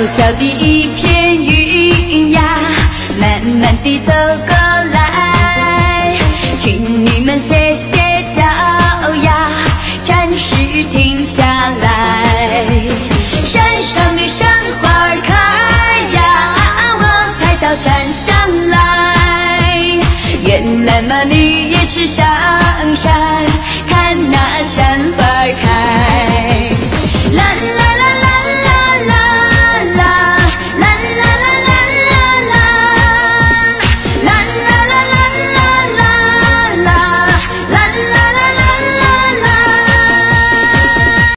小的一片云呀，慢慢地走过来，请你们歇歇脚呀，暂时停下来。山上的山花开呀，我才到山上来。原来嘛，你也是上山